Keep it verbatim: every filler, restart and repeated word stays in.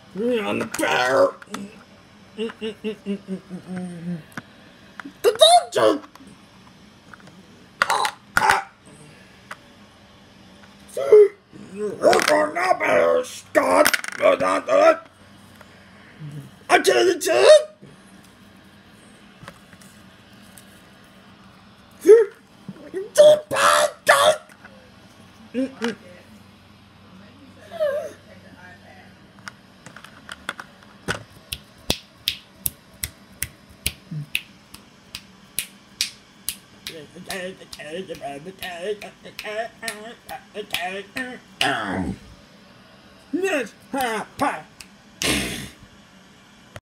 On the bear. The doctor. Work on that bear, Scott. I tell you the truth. Deep bad dog. Yes, ha, ha.